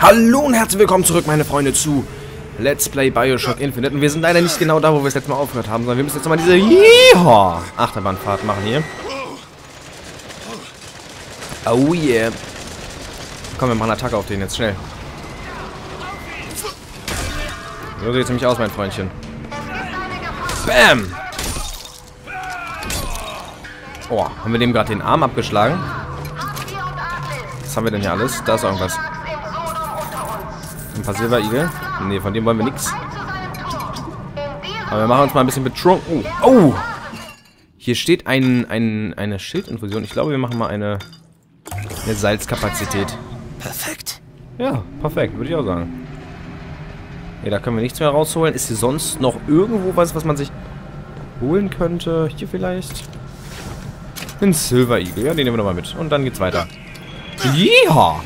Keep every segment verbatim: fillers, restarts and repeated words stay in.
Hallo und herzlich willkommen zurück, meine Freunde, zu Let's Play Bioshock Infinite. Und wir sind leider nicht genau da, wo wir es letztes Mal aufgehört haben, sondern wir müssen jetzt nochmal diese Yeehaw Achterbahnfahrt machen hier. Oh yeah. Komm, wir machen eine Attacke auf den jetzt, schnell. So sieht es nämlich aus, mein Freundchen. Bam! Oh, haben wir dem gerade den Arm abgeschlagen? Was haben wir denn hier alles? Da ist irgendwas. Ein paar Silberigel. Ne, von dem wollen wir nichts. Aber wir machen uns mal ein bisschen betrunken. Oh! Oh! Hier steht ein, ein, eine Schildinfusion. Ich glaube, wir machen mal eine, eine Salzkapazität. Perfekt. Ja, perfekt, würde ich auch sagen. Ja, da können wir nichts mehr rausholen. Ist hier sonst noch irgendwo was, was man sich holen könnte? Hier vielleicht? Ein Silberigel. Ja, den nehmen wir nochmal mit. Und dann geht's weiter. Ja!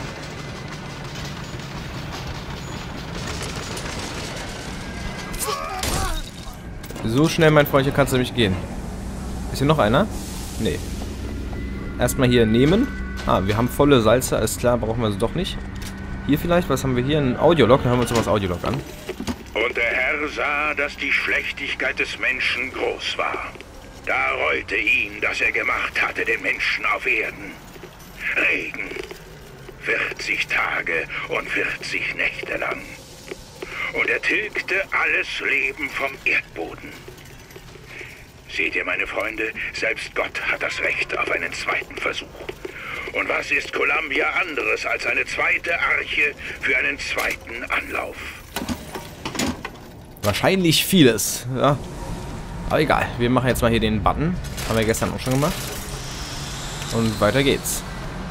So schnell, mein Freundchen, kannst du nämlich gehen. Ist hier noch einer? Nee. Erstmal hier nehmen. Ah, wir haben volle Salze. Ist klar, brauchen wir also doch nicht. Hier vielleicht, was haben wir hier? Ein Audiolog. Dann hören wir uns mal das Audiolog an. Und der Herr sah, dass die Schlechtigkeit des Menschen groß war. Da reute ihn, dass er gemacht hatte, den Menschen auf Erden. Regen. vierzig Tage und vierzig Nächte lang. Und er tilgte alles Leben vom Erdboden. Seht ihr, meine Freunde, selbst Gott hat das Recht auf einen zweiten Versuch. Und was ist Columbia anderes als eine zweite Arche für einen zweiten Anlauf? Wahrscheinlich vieles, ja. Aber egal, wir machen jetzt mal hier den Button. Haben wir gestern auch schon gemacht. Und weiter geht's.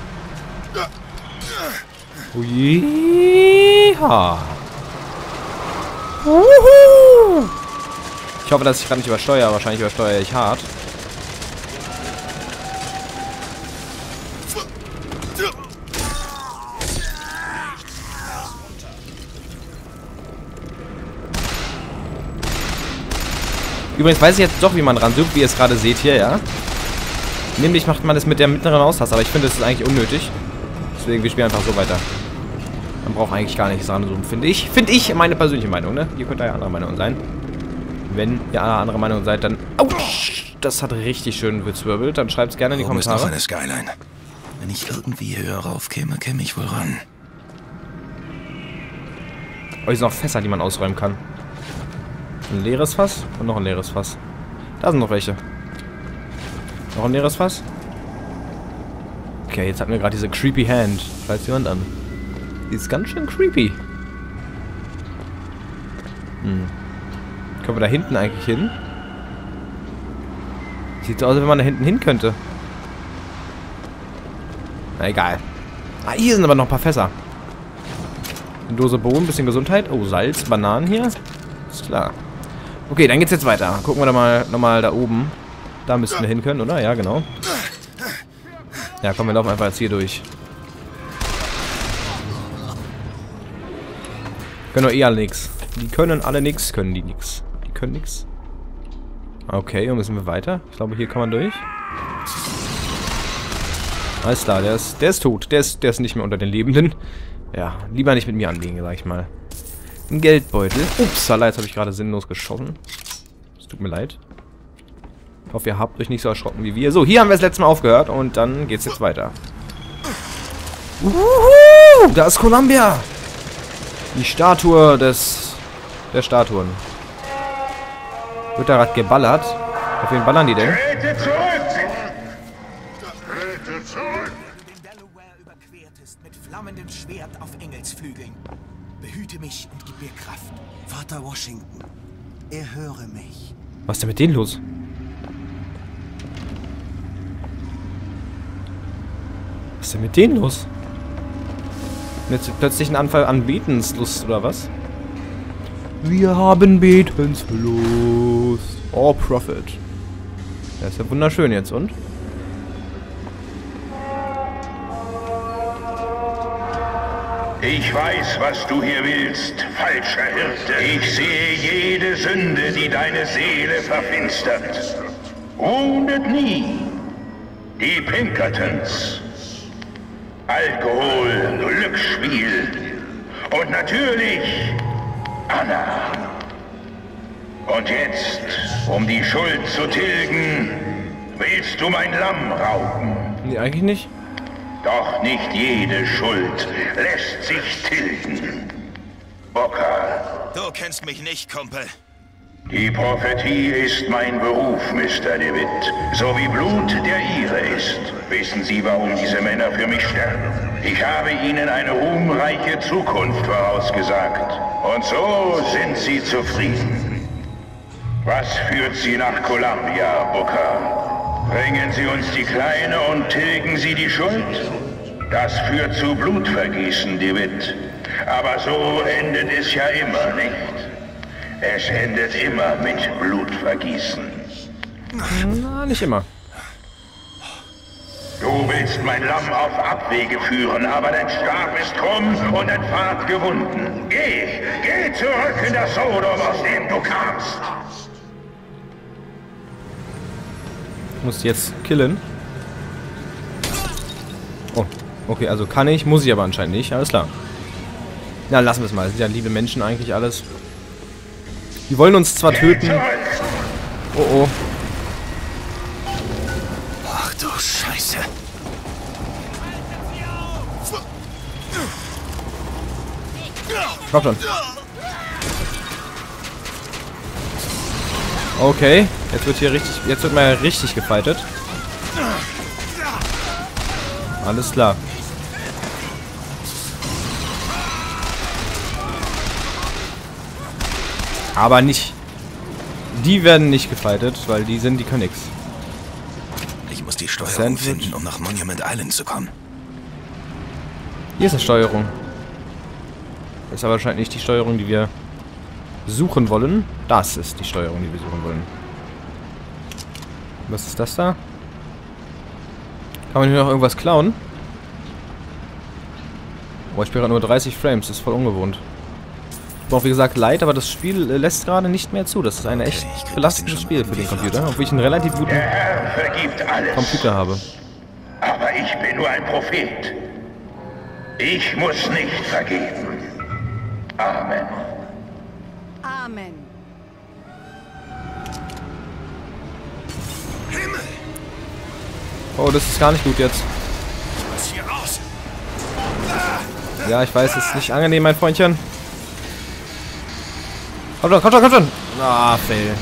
Uiha. Uhu. Ich hoffe, dass ich gerade nicht übersteuere. Wahrscheinlich übersteuere ich hart. Übrigens weiß ich jetzt doch, wie man ranzoomt, wie ihr es gerade seht hier, ja. Nämlich macht man das mit der mittleren Maustaste, aber ich finde, das ist eigentlich unnötig. Deswegen, wir spielen einfach so weiter. Man braucht eigentlich gar nichts ranzoomen, finde ich. Finde ich, meine persönliche Meinung, ne? Ihr könnt da ja anderer Meinung sein. Wenn ihr andere Meinung seid, dann... Autsch! Das hat richtig schön gezwirbelt. Dann schreibt es gerne in die Kommentare. Ist noch eine Skyline. Wenn ich irgendwie höher raufkäme, käme ich wohl ran. Oh, hier sind noch Fässer, die man ausräumen kann. Ein leeres Fass und noch ein leeres Fass. Da sind noch welche. Noch ein leeres Fass. Okay, jetzt hatten wir gerade diese creepy Hand. Schaut jemand an. Die ist ganz schön creepy. Hm. Können wir da hinten eigentlich hin? Sieht so aus, als wenn man da hinten hin könnte. Na egal. Ah, hier sind aber noch ein paar Fässer. Eine Dose Bohnen, bisschen Gesundheit. Oh, Salz, Bananen hier. Ist klar. Okay, dann geht's jetzt weiter. Gucken wir da mal nochmal da oben. Da müssten wir hin können, oder? Ja, genau. Ja, komm, wir laufen einfach jetzt hier durch. Können doch eh alle nix. Die können alle nix. Können die nix. Die können nix. Okay, und müssen wir weiter? Ich glaube, hier kann man durch. Alles klar, der ist, der ist tot. Der ist, der ist nicht mehr unter den Lebenden. Ja, lieber nicht mit mir anlegen, sag ich mal. Ein Geldbeutel. Upsala, jetzt habe ich gerade sinnlos geschossen. Es tut mir leid. Ich hoffe, ihr habt euch nicht so erschrocken wie wir. So, hier haben wir das letzte Mal aufgehört und dann geht's jetzt weiter. Uhuhu, da ist Columbia. Die Statue des... der Statuen. Wird da gerade geballert? Auf wen ballern die denn? Trete zurück! Trete zurück! Den Delaware überquertest mit flammendem Schwert auf Engelsflügeln. Behüte mich und gib mir Kraft. Vater Washington, erhöre mich. Was ist denn mit denen los? Was ist denn mit denen los? Jetzt plötzlich ein Anfall an Betenslust, oder was? Wir haben Betenslust. Oh, Prophet. Das ist ja wunderschön jetzt, und? Ich weiß, was du hier willst, falscher Hirte. Ich sehe jede Sünde, die deine Seele verfinstert. Wohndet nie. Die Pinkertons. Alkohol, Glücksspiel, Und natürlich Anna. Und jetzt, um die Schuld zu tilgen, willst du mein Lamm rauben? Nee, eigentlich nicht. Doch nicht jede Schuld lässt sich tilgen. Booker. Du kennst mich nicht, Kumpel. Die Prophetie ist mein Beruf, Mister DeWitt. So wie Blut der Ihre ist. Wissen Sie, warum diese Männer für mich sterben? Ich habe ihnen eine ruhmreiche Zukunft vorausgesagt. Und so sind sie zufrieden. Was führt Sie nach Columbia, Booker? Bringen Sie uns die Kleine und tilgen Sie die Schuld? Das führt zu Blutvergießen, DeWitt. Aber so endet es ja immer, nicht? Es endet immer mit Blutvergießen. Na, nicht immer. Du willst mein Lamm auf Abwege führen, aber dein Stab ist krumm und dein Pfad gewunden. Geh, geh zurück in das Sodom, aus dem du kamst. Ich muss jetzt killen. Oh, okay, also kann ich, muss ich aber anscheinend nicht. Alles klar. Na, lassen wir es mal. Das sind ja liebe Menschen eigentlich alles. Die wollen uns zwar töten. Oh, oh. Ach du Scheiße. Komm schon. Okay, jetzt wird hier richtig, jetzt wird mal richtig gefightet. Alles klar. Aber nicht. Die werden nicht gefightet, weil die sind, die können nix. Ich muss die Steuerung Sandwich. finden, um nach Monument Island zu kommen. Hier ist eine Steuerung. Das ist aber wahrscheinlich nicht die Steuerung, die wir suchen wollen. Das ist die Steuerung, die wir suchen wollen. Was ist das da? Kann man hier noch irgendwas klauen? Boah, ich spiele gerade nur dreißig Frames. Das ist voll ungewohnt. Auch wie gesagt leid, aber das Spiel äh, lässt gerade nicht mehr zu. Das ist ein echt Okay, belastendes Spiel für den Computer, obwohl ich einen relativ guten Der Herr vergibt alles. Computer habe. Aber ich bin nur ein Prophet. Ich muss nicht vergeben. Amen. Amen. Himmel! Oh, das ist gar nicht gut jetzt. Ich muss hier raus! Ja, ich weiß, es ist nicht angenehm, mein Freundchen. Komm schon, komm schon, komm schon! Ah, fail.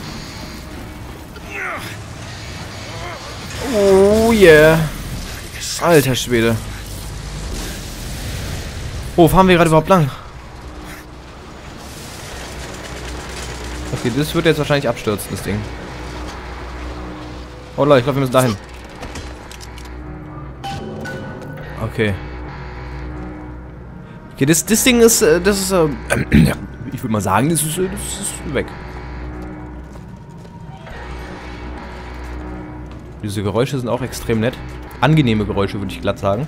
Oh yeah. Alter Schwede. Wo fahren wir gerade überhaupt lang? Okay, das wird jetzt wahrscheinlich abstürzen, das Ding. Oh Leute, ich glaube, wir müssen dahin. Okay. Okay, das, das Ding ist, äh, das ist, äh, ja, ich würde mal sagen, das ist, äh, das ist weg. Diese Geräusche sind auch extrem nett. Angenehme Geräusche, würde ich glatt sagen.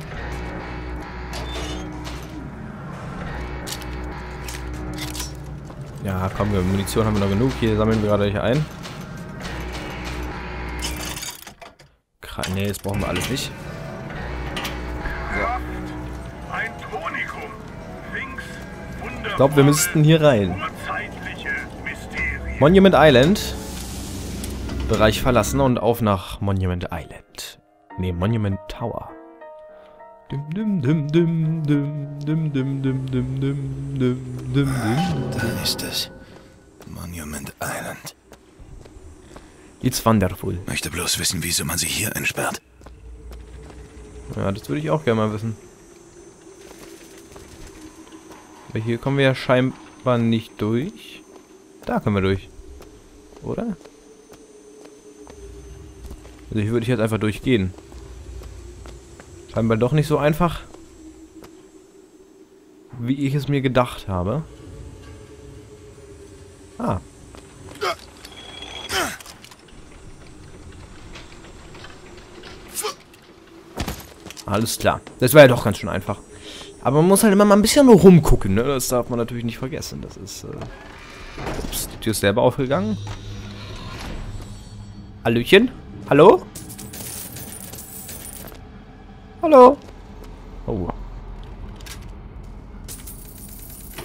Ja, komm, wir Munition haben wir noch genug. Hier sammeln wir gerade hier ein. Ne, das brauchen wir alles nicht. Ein Tonikum. Ich glaube, wir müssten hier rein. Monument Island. Bereich verlassen und auf nach Monument Island. Ne, Monument Tower. Dum, dum, dum, dum, dum, dum, dum, dum, dum, dum, dum, dum. Da ist es. Monument Island. It's wonderful. Möchte bloß wissen, wieso man sie hier einsperrt. Ja, das würde ich auch gerne mal wissen. Aber hier kommen wir ja scheinbar nicht durch. Da können wir durch. Oder? Also hier würde ich jetzt einfach durchgehen. Scheinbar doch nicht so einfach, wie ich es mir gedacht habe. Ah. Alles klar. Das war ja doch ganz schön einfach. Aber man muss halt immer mal ein bisschen rumgucken, ne? Das darf man natürlich nicht vergessen. Das ist, äh... Ups, die Tür ist selber aufgegangen. Hallöchen? Hallo? Hallo? Oh.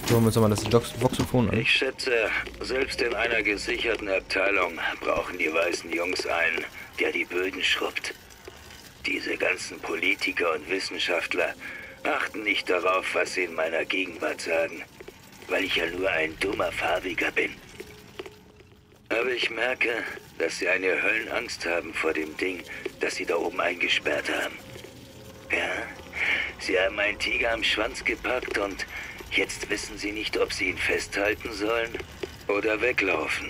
So, holen wir uns mal das Voxophon an. Ich schätze, selbst in einer gesicherten Abteilung brauchen die weißen Jungs einen, der die Böden schrubbt. Diese ganzen Politiker und Wissenschaftler achten nicht darauf, was sie in meiner Gegenwart sagen, weil ich ja nur ein dummer Farbiger bin. Aber ich merke, dass sie eine Höllenangst haben vor dem Ding, das sie da oben eingesperrt haben. Ja, sie haben einen Tiger am Schwanz gepackt und jetzt wissen sie nicht, ob sie ihn festhalten sollen oder weglaufen.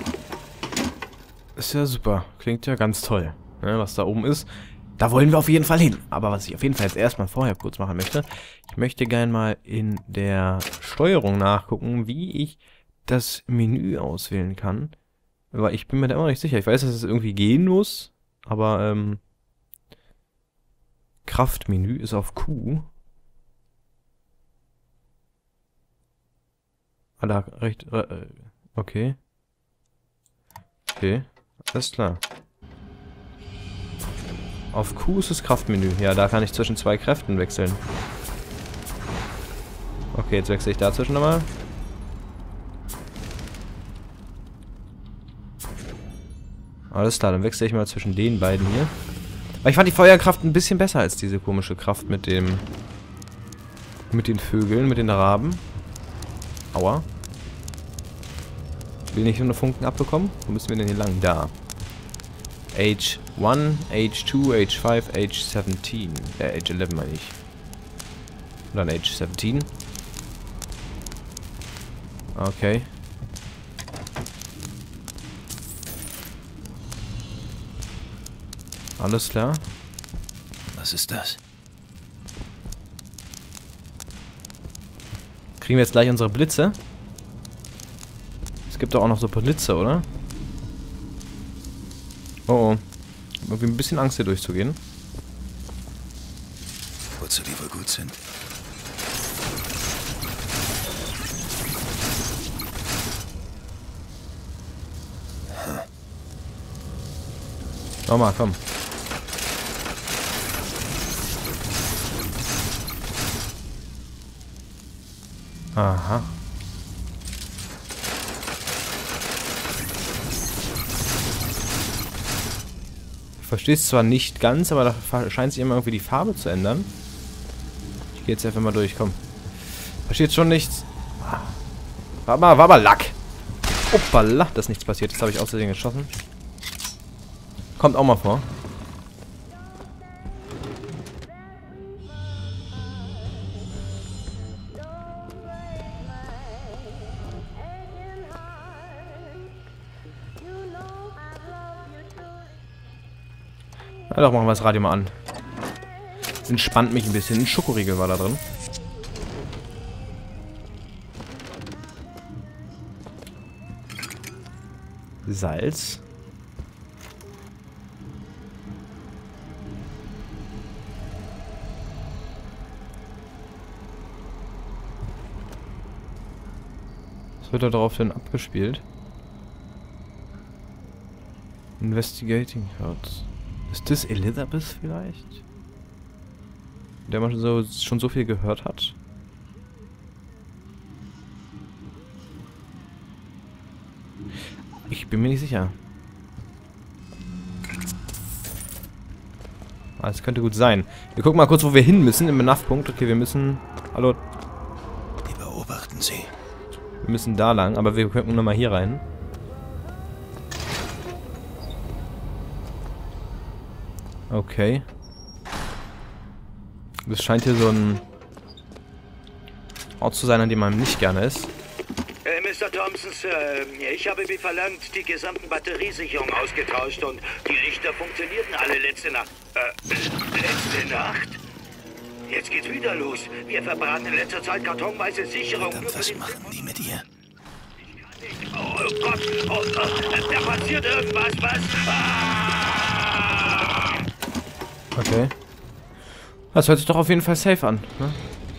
Ist ja super. Klingt ja ganz toll, ne, was da oben ist. Da wollen wir auf jeden Fall hin. Aber was ich auf jeden Fall jetzt erstmal vorher kurz machen möchte, ich möchte gerne mal in der Steuerung nachgucken, wie ich das Menü auswählen kann. Aber ich bin mir da immer noch nicht sicher. Ich weiß, dass es irgendwie gehen muss, aber ähm, Kraftmenü ist auf Q. Ah, da recht, äh, okay. Okay, alles klar. Auf Q ist das Kraftmenü. Ja, da kann ich zwischen zwei Kräften wechseln. Okay, jetzt wechsle ich dazwischen nochmal. Alles klar, dann wechsle ich mal zwischen den beiden hier. Aber ich fand die Feuerkraft ein bisschen besser als diese komische Kraft mit dem... mit den Vögeln, mit den Raben. Aua. Will nicht nur eine Funken abbekommen? Wo müssen wir denn hier lang? Da. Age one, Age two, Age five, Age seventeen. Äh, Age eleven meine ich. Und dann Age seventeen. Okay. Alles klar. Was ist das? Kriegen wir jetzt gleich unsere Blitze? Es gibt doch auch noch so Blitze, oder? Oh oh. Irgendwie ein bisschen Angst hier durchzugehen. Wozu die wohl gut sind? Nochmal, komm. Aha. Ich verstehe es zwar nicht ganz, aber da scheint sich immer irgendwie die Farbe zu ändern. Ich gehe jetzt einfach mal durch, komm. Versteht schon nichts. War mal, war mal Lack. Hoppala, dass nichts passiert. Das habe ich aus Versehen geschossen. Kommt auch mal vor. Na doch, machen wir das Radio mal an. Das entspannt mich ein bisschen. Ein Schokoriegel war da drin. Salz. Was wird da drauf denn abgespielt? Investigating Hertz. Ist das Elizabeth vielleicht? Der man schon so, schon so viel gehört hat? Ich bin mir nicht sicher. Ah, das könnte gut sein. Wir gucken mal kurz, wo wir hin müssen im Enough-Punkt. Okay, wir müssen... Hallo? Die beobachten sie. Wir müssen da lang, aber wir können nochmal hier rein. Okay. Das scheint hier so ein Ort zu sein, an dem man nicht gerne ist. Äh, Mister Thompson, Sir, ich habe wie verlangt die gesamten Batteriesicherungen ausgetauscht und die Lichter funktionierten alle letzte Nacht. Äh, letzte Nacht? Jetzt geht's wieder los. Wir verbraten in letzter Zeit kartonweise Sicherungen. Verdammt, was machen die mit ihr? Oh Gott, oh, oh, da passiert irgendwas, was? Ah! Okay. Das hört sich doch auf jeden Fall safe an, ne?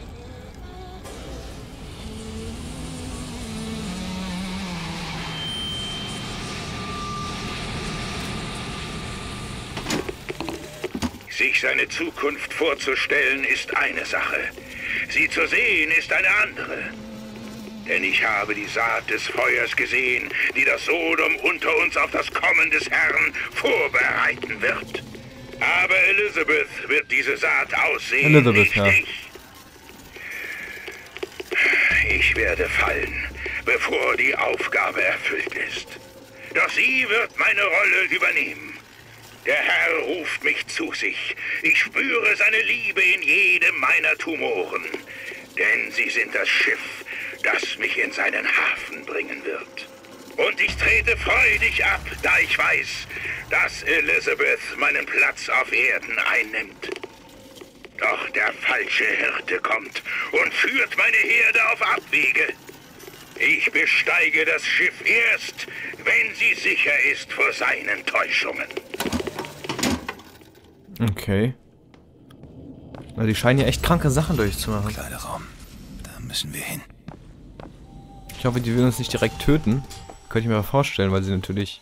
Sich seine Zukunft vorzustellen ist eine Sache. Sie zu sehen ist eine andere. Denn ich habe die Saat des Feuers gesehen, die das Sodom unter uns auf das Kommen des Herrn vorbereiten wird. Aber Elizabeth wird diese Saat aussehen, Elizabeth, nicht ja. ich. Ich werde fallen, bevor die Aufgabe erfüllt ist. Doch sie wird meine Rolle übernehmen. Der Herr ruft mich zu sich. Ich spüre seine Liebe in jedem meiner Tumoren. Denn sie sind das Schiff, das mich in seinen Hafen bringen wird. Und ich trete freudig ab, da ich weiß, dass Elizabeth meinen Platz auf Erden einnimmt. Doch der falsche Hirte kommt und führt meine Herde auf Abwege. Ich besteige das Schiff erst, wenn sie sicher ist vor seinen Täuschungen. Okay. Na, die scheinen ja echt kranke Sachen durchzumachen. Kleiderraum. Da müssen wir hin. Ich hoffe, die will uns nicht direkt töten. Könnte ich mir mal vorstellen, weil sie natürlich...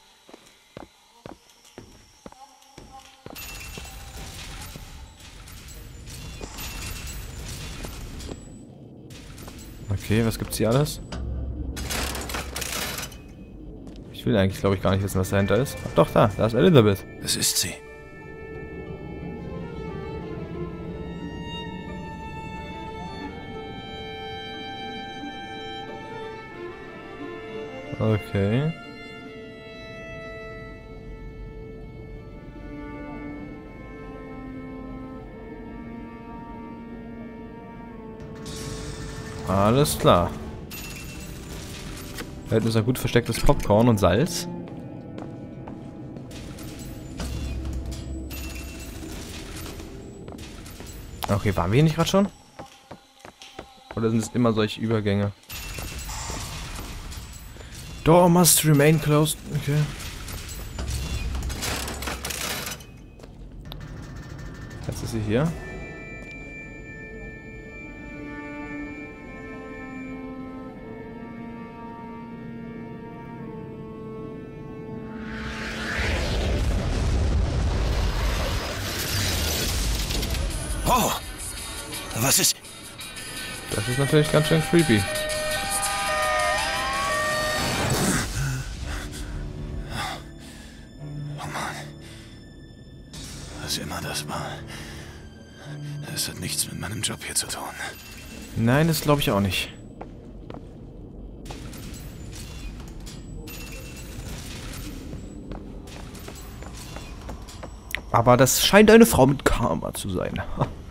Okay, was gibt's hier alles? Ich will eigentlich, glaube ich, gar nicht wissen, was dahinter ist. Ach doch, da. Da ist Elizabeth. Das ist sie. Okay. Alles klar. Da hinten ist ein gut verstecktes Popcorn und Salz. Okay, waren wir hier nicht gerade schon? Oder sind es immer solche Übergänge? Door must remain closed. Okay. Jetzt ist sie hier. Oh! Was ist... Das ist natürlich ganz schön creepy. Oh Mann. Was immer das war. Es hat nichts mit meinem Job hier zu tun. Nein, das glaube ich auch nicht. Aber das scheint eine Frau mit Karma zu sein.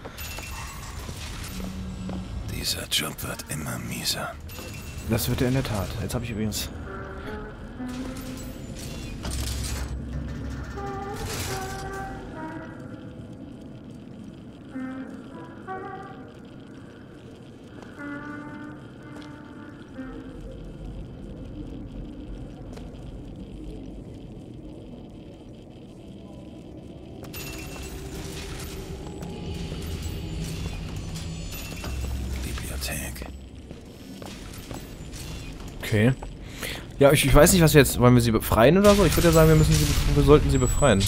Dieser Job wird immer mieser. Das wird er in der Tat. Jetzt habe ich übrigens... Bibliothek. Okay. Ja, ich, ich weiß nicht, was wir jetzt... Wollen wir sie befreien oder so? Ich würde ja sagen, wir müssen sie... Wir sollten sie befreien.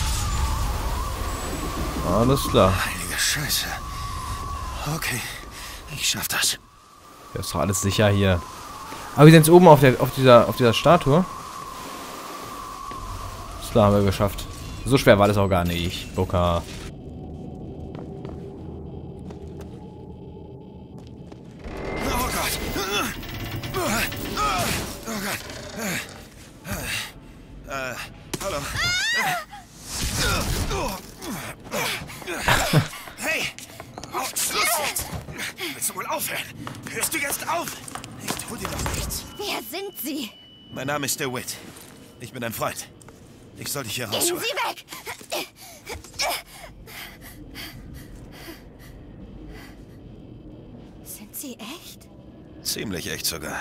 Alles klar. Heilige Scheiße. Okay, ich schaff das. Ja, ist doch alles sicher hier. Aber wir sind jetzt oben auf der auf dieser auf dieser Statue. Das klar, haben wir geschafft. So schwer war das auch gar nicht. Booker. Oh Gott. Oh Gott. Äh, hallo. Hey! Auf, Schluss jetzt! Willst du wohl aufhören? Hörst du jetzt auf? Ich tu dir doch nichts. Wer sind Sie? Mein Name ist DeWitt. Ich bin ein Freund. Ich soll dich hier Gehen rausholen. Sie weg! Sind Sie echt? Ziemlich echt sogar.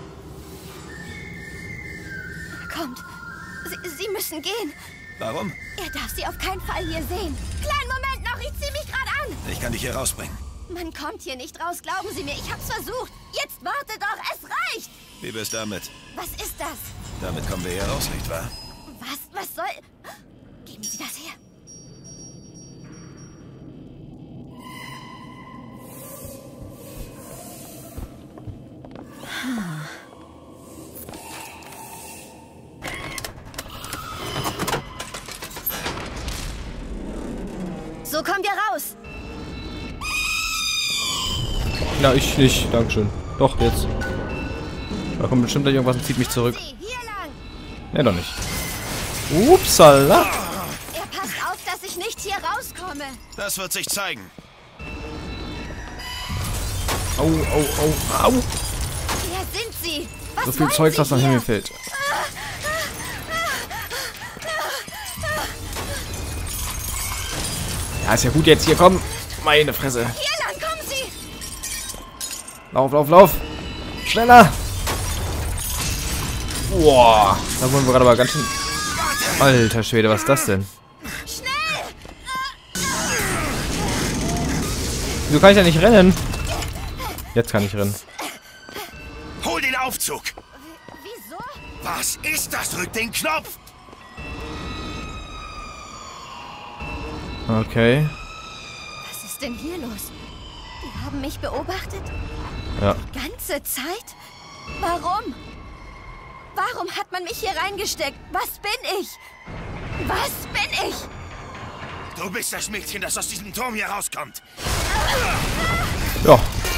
Kommt. Sie, Sie müssen gehen. Warum? Er darf Sie auf keinen Fall hier sehen. Kleinen Moment noch, ich ziehe mich gerade an. Ich kann dich hier rausbringen. Man kommt hier nicht raus, glauben Sie mir. Ich hab's versucht. Jetzt warte doch, es reicht. Wie wär's damit? Was ist das? Damit kommen wir hier raus, nicht wahr? Was, was soll... Geben Sie das her. So kommen wir raus. Na, ich nicht. Dankeschön. Doch, jetzt. Da kommt bestimmt gleich irgendwas und zieht mich zurück. Hier lang. Ne, doch nicht. Upsala. Er passt auf, dass ich nicht hier rauskomme. Das wird sich zeigen. Au, au, au, au. Wer sind Sie? Was So viel wollen Zeug, Sie was nach hier? Himmel fällt. Ja, ist ja gut jetzt. Hier, komm. Meine Fresse. Hier lang, kommen Sie. Lauf, lauf, lauf. Schneller. Boah. Da wurden wir gerade aber ganz schön... Alter Schwede, was ist das denn? Schnell. Wieso kann ich ja nicht rennen? Jetzt kann ich rennen. Hol den Aufzug. Wieso? Was ist das? Drück den Knopf. Okay. Was ist denn hier los? Die haben mich beobachtet? Ja. Die ganze Zeit? Warum? Warum hat man mich hier reingesteckt? Was bin ich? Was bin ich? Du bist das Mädchen, das aus diesem Turm hier rauskommt. Ja.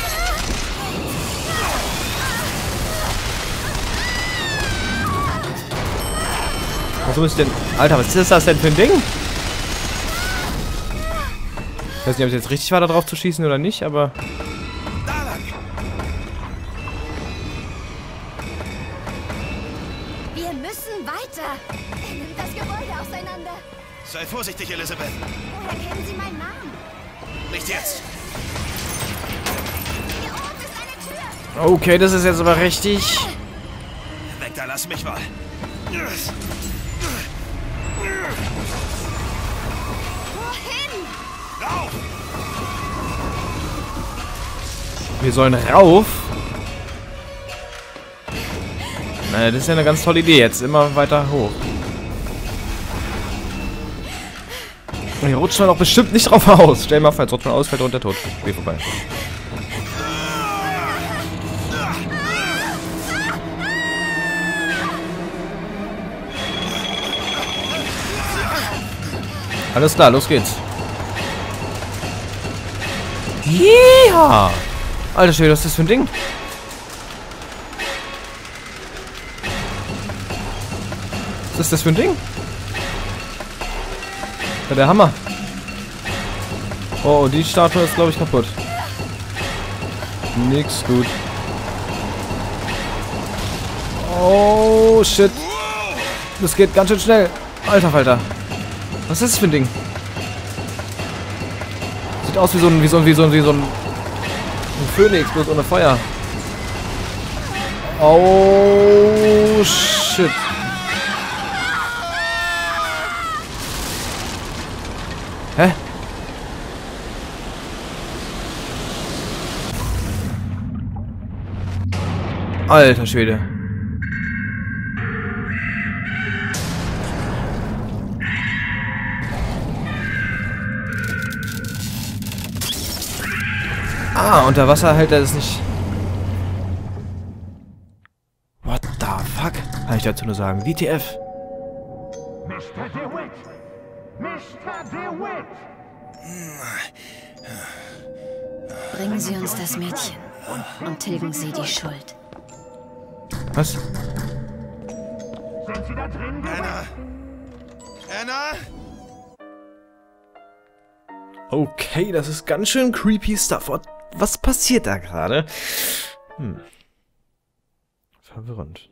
Was muss ich denn... Alter, was ist das denn für ein Ding? Ich weiß nicht, ob es jetzt richtig war, da drauf zu schießen oder nicht, aber... Da lang. Wir müssen weiter. Er nimmt das Gebäude auseinander. Sei vorsichtig, Elisabeth. Woher kennen Sie meinen Namen? Nicht jetzt. Hier oben ist eine Tür. Okay, das ist jetzt aber richtig... Weg da, lass mich mal. Wohin? Lauf! Wir sollen rauf. Naja, das ist ja eine ganz tolle Idee. Jetzt immer weiter hoch. Und hier rutscht man doch bestimmt nicht drauf aus. Stell dir mal vor, jetzt rutscht man aus, fällt runter, tot. Spiel vorbei. Alles klar, los geht's. Ja! Alter Schwede, was ist das für ein Ding? Was ist das für ein Ding? Ja, der Hammer. Oh, die Statue ist, glaube ich, kaputt. Nix gut. Oh, shit. Das geht ganz schön schnell. Alter Falter. Was ist das für ein Ding? Sieht aus wie so ein, wie so ein, wie so ein, wie so ein, ein Phönix, bloß ohne Feuer. Oh, shit. Hä? Alter Schwede. Ah, unter Wasser hält er das nicht. What the fuck? Kann ich dazu nur sagen. W T F. Mister DeWitt! Mister DeWitt! Bringen Sie uns das Mädchen und tilgen Sie die Schuld. Was? Sind Sie da drin, DeWitt? Anna! Anna! Okay, das ist ganz schön creepy Stuff. Was passiert da gerade? Hm. Verwirrend.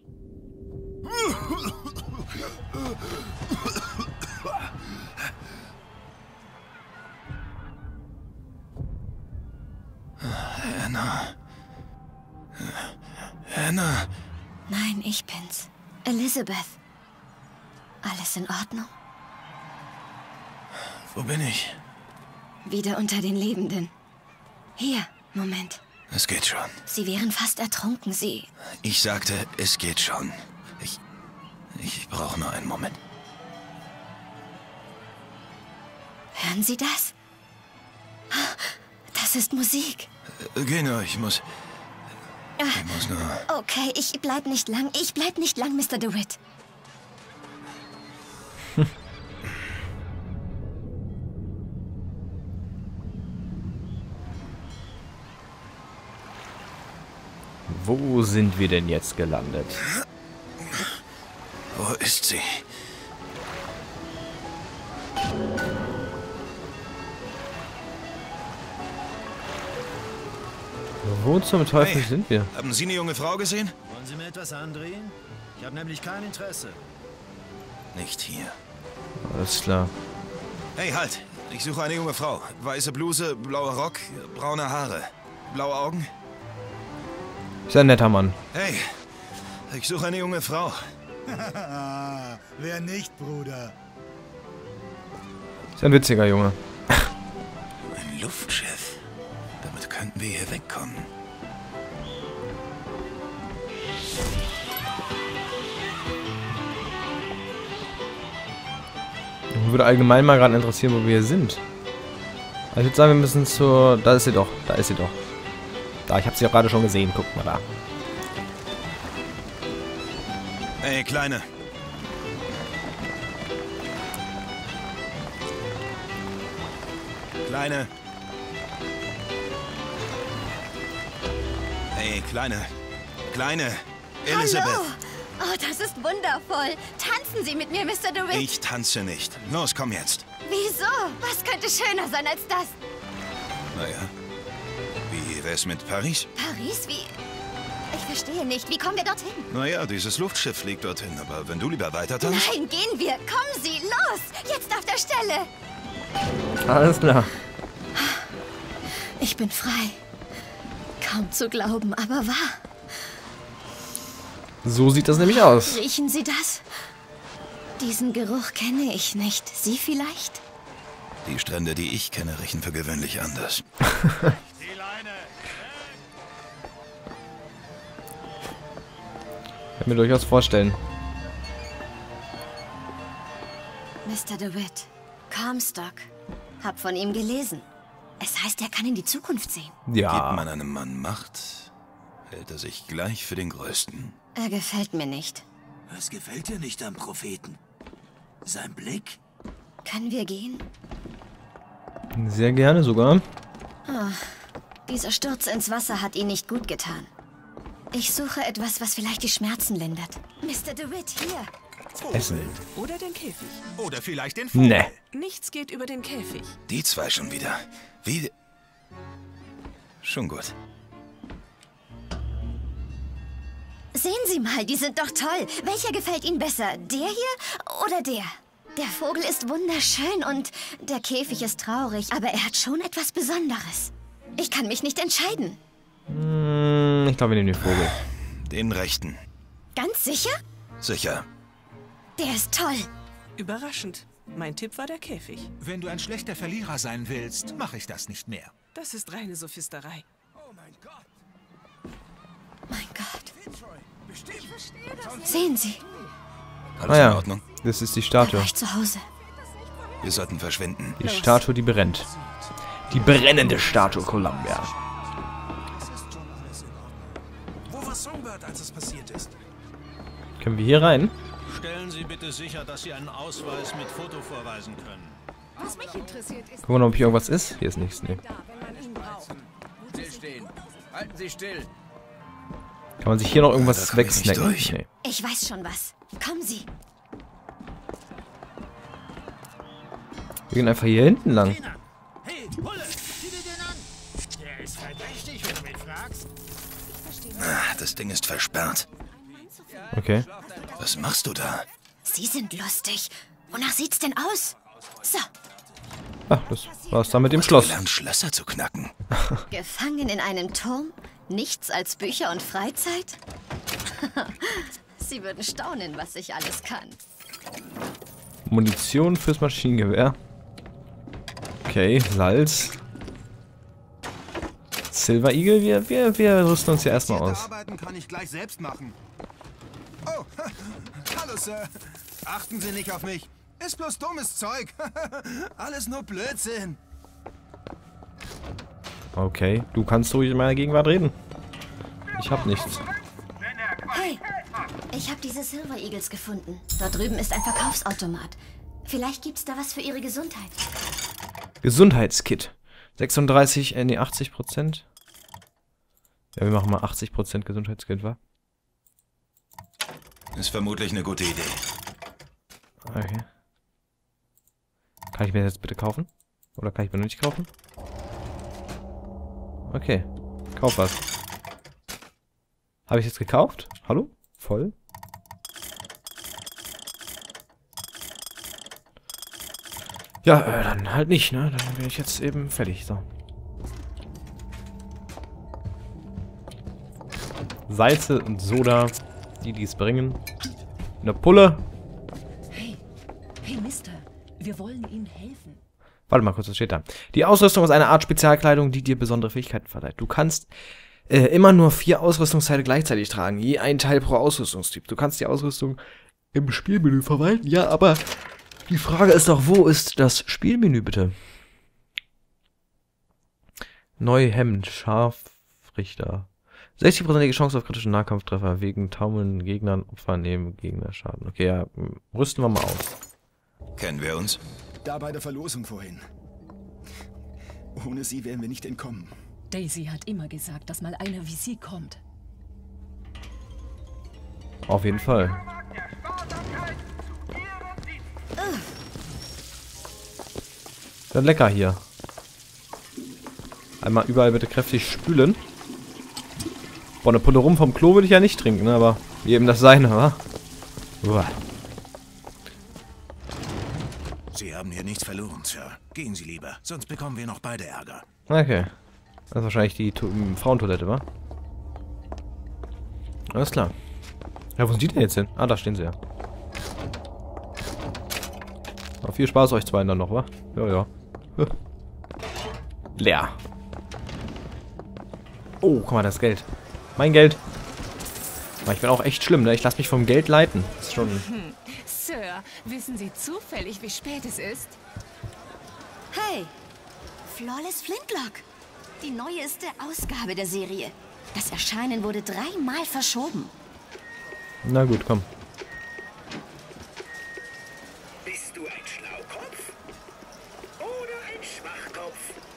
Anna. Anna. Nein, ich bin's. Elizabeth. Alles in Ordnung? Wo bin ich? Wieder unter den Lebenden. Hier, Moment. Es geht schon. Sie wären fast ertrunken, Sie. Ich sagte, es geht schon. Ich... Ich brauche nur einen Moment. Hören Sie das? Das ist Musik. Äh, Geh nur, ich muss... Ich muss nur... Okay, ich bleib nicht lang. Ich bleib nicht lang, Mister DeWitt. Wo sind wir denn jetzt gelandet? Wo ist sie? Wo zum Teufel Hey, sind wir? Haben Sie eine junge Frau gesehen? Wollen Sie mir etwas andrehen? Ich habe nämlich kein Interesse. Nicht hier. Alles klar. Hey, halt! Ich suche eine junge Frau. Weiße Bluse, blauer Rock, braune Haare. Blaue Augen? Ist ein netter Mann. Hey, ich suche eine junge Frau. Wer nicht, Bruder? Ist ein witziger Junge. Ein Luftschiff. Damit könnten wir hier wegkommen. Mich würde allgemein mal gerade interessieren, wo wir hier sind. Also ich würde sagen, wir müssen zur... Da ist sie doch. Da ist sie doch. Da, ich habe sie ja gerade schon gesehen. Guckt mal da. Hey, Kleine. Kleine. Hey, Kleine. Kleine. Elizabeth. Hallo! Oh, das ist wundervoll. Tanzen Sie mit mir, Mister DeWitt. Ich tanze nicht. Los, komm jetzt. Wieso? Was könnte schöner sein als das? Naja. Wie wär's mit Paris? Paris? Wie? Ich verstehe nicht. Wie kommen wir dorthin? Naja, dieses Luftschiff fliegt dorthin. Aber wenn du lieber weiter tanzt... Nein, gehen wir. Kommen Sie, los! Jetzt auf der Stelle. Alles klar. Ich bin frei. Kaum zu glauben, aber wahr. So sieht das nämlich aus. Riechen Sie das? Diesen Geruch kenne ich nicht. Sie vielleicht? Die Strände, die ich kenne, riechen für gewöhnlich anders. Kann mir durchaus vorstellen. Mister DeWitt, Comstock. Hab von ihm gelesen. Es heißt, er kann in die Zukunft sehen. Ja. Gibt man einem Mann Macht, hält er sich gleich für den Größten. Er gefällt mir nicht. Was gefällt dir nicht am Propheten? Sein Blick? Können wir gehen? Sehr gerne sogar. Dieser Sturz ins Wasser hat ihn nicht gut getan. Ich suche etwas, was vielleicht die Schmerzen lindert. Mister DeWitt, hier. Essen. Oder den Käfig. Oder vielleicht den Vogel? Ne. Nichts geht über den Käfig. Die zwei schon wieder. Wie... Schon gut. Sehen Sie mal, die sind doch toll. Welcher gefällt Ihnen besser? Der hier oder der? Der Vogel ist wunderschön und der Käfig ist traurig, aber er hat schon etwas Besonderes. Ich kann mich nicht entscheiden. Hm, ich glaube, wir nehmen den Vogel. Den rechten. Ganz sicher? Sicher. Der ist toll. Überraschend. Mein Tipp war der Käfig. Wenn du ein schlechter Verlierer sein willst, mache ich das nicht mehr. Das ist reine Sophisterei. Mein Gott. Sehen Sie, Alles Ah ja, in Ordnung. das ist die da Statue. war ich zu Hause. Wir sollten verschwinden. Die Statue, die brennt. Die brennende Statue Columbia. Wo war Songbird, als es passiert ist? Können wir hier rein? Stellen Sie bitte sicher, dass Sie einen Ausweis mit Foto vorweisen können. Was mich interessiert ist, Gucken wir noch, ob hier irgendwas ist. Hier ist nichts, ne. da, wenn man ihn braucht. Stillstehen. Halten Sie still. Kann man sich hier noch Da irgendwas komm ich nicht wegsnacken? durch. Nee. Ich weiß schon was. Kommen Sie. Wir gehen einfach hier hinten lang. Hey, Hulle, zieh dir den an. Der ist verdächtig, wenn du mich fragst. Ah, das Ding ist versperrt. Okay. Was machst du da? Sie sind lustig. Wonach sieht's denn aus? So, Ach, das war's dann mit dem Schloss. Gelernt, Schlösser zu knacken. gefangen in einem Turm? Nichts als Bücher und Freizeit? Sie würden staunen, was ich alles kann. Munition fürs Maschinengewehr. Okay, Salz. Silver Eagle, wir, wir, wir rüsten uns ja erstmal aus. Arbeiten kann ich gleich selbst machen. Oh, hallo, Sir. Achten Sie nicht auf mich. Ist bloß dummes Zeug. Alles nur Blödsinn. Okay, du kannst ruhig in meiner Gegenwart reden. Ich hab nichts. Hey, ich habe diese Silver Eagles gefunden. Dort drüben ist ein Verkaufsautomat. Vielleicht gibt's da was für ihre Gesundheit. Gesundheitskit. sechsunddreißig, äh, nee, achtzig Prozent. Ja, wir machen mal achtzig Prozent Gesundheitskit, wa? Ist vermutlich eine gute Idee. Okay. Kann ich mir das jetzt bitte kaufen? Oder kann ich mir noch nicht kaufen? Okay. Kauf was. Habe ich jetzt gekauft? Hallo? Voll? Ja, äh, dann halt nicht, ne? Dann bin ich jetzt eben fertig. So. Salze und Soda, die die es bringen. Eine Pulle. Hey, hey Mister, wir wollen Ihnen helfen. Warte mal kurz, was steht da? Die Ausrüstung ist eine Art Spezialkleidung, die dir besondere Fähigkeiten verleiht. Du kannst äh, immer nur vier Ausrüstungsteile gleichzeitig tragen, je ein Teil pro Ausrüstungstyp. Du kannst die Ausrüstung im Spielmenü verwalten, ja, aber die Frage ist doch, wo ist das Spielmenü bitte? Neu Hemd, Scharfrichter. sechzig Prozent Chance auf kritischen Nahkampftreffer wegen taumelnden Gegnern, Opfer nehmen Gegner Schaden. Okay, ja, rüsten wir mal aus. Kennen wir uns? Da bei der Verlosung vorhin. Ohne sie wären wir nicht entkommen. Daisy hat immer gesagt, dass mal einer wie sie kommt. Auf jeden Fall. Dann lecker hier. Einmal überall bitte kräftig spülen. Boah, eine Pulle rum vom Klo würde ich ja nicht trinken, ne? Aber jedem das seine, wa? Uah. Sie haben hier nichts verloren, Sir. Gehen Sie lieber, sonst bekommen wir noch beide Ärger. Okay. Das ist wahrscheinlich die to Frauentoilette, wa? Alles klar. Ja, wo sind die denn jetzt hin? Ah, da stehen sie ja. Aber viel Spaß euch zwei dann noch, wa? Ja, ja. Leer. Oh, guck mal, das Geld. Mein Geld. Aber ich bin auch echt schlimm, ne? Ich lasse mich vom Geld leiten. Das ist schon... Hm. Sir, wissen Sie zufällig, wie spät es ist? Hey, Flawless Flintlock. Die neueste Ausgabe der Serie. Das Erscheinen wurde dreimal verschoben. Na gut, komm. Bist du ein Schlaukopf? Oder ein Schwachkopf?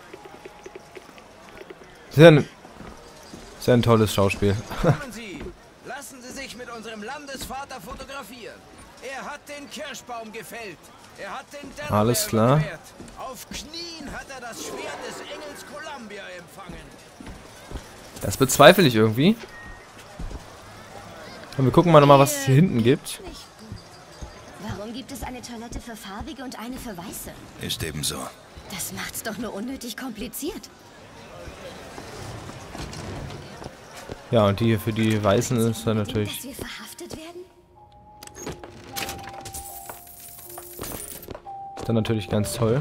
Sehr ein, sehr ein tolles Schauspiel. Kommen Sie! Lassen Sie sich mit unserem Landesvater fotografieren. Er hat den Kirschbaum gefällt. Er hat den Delaware Alles klar. überquert. Auf Knien hat er das Schwert des Engels Columbia empfangen. Das bezweifle ich irgendwie. Und wir gucken mal nochmal, was es hier hinten gibt. Warum gibt es eine Toilette für Farbige und eine für Weiße? Ist ebenso. Das macht's doch nur unnötig kompliziert. Ja, und die hier für die Weißen ist dann natürlich... Dass wir verhaftet werden? Ist dann natürlich ganz toll.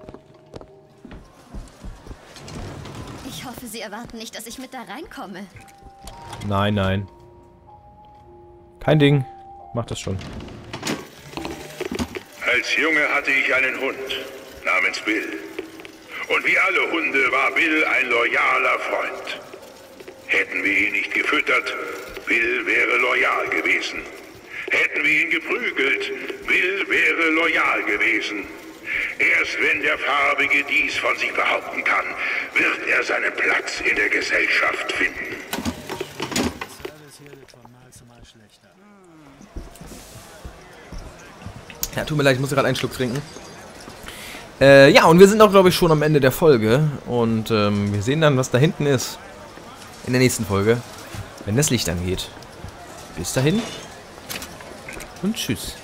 Ich hoffe, Sie erwarten nicht, dass ich mit da reinkomme. Nein, nein. Kein Ding. Mach das schon. Als Junge hatte ich einen Hund namens Bill. Und wie alle Hunde war Bill ein loyaler Freund. Hätten wir ihn nicht gefüttert, Bill wäre loyal gewesen. Hätten wir ihn geprügelt, Bill wäre loyal gewesen. Erst wenn der Farbige dies von sich behaupten kann, wird er seinen Platz in der Gesellschaft finden. Ja, tut mir leid, ich muss gerade einen Schluck trinken. Äh, ja, und wir sind auch, glaube ich, schon am Ende der Folge. Und ähm, wir sehen dann, was da hinten ist. In der nächsten Folge, wenn das Licht angeht. Bis dahin. Und tschüss.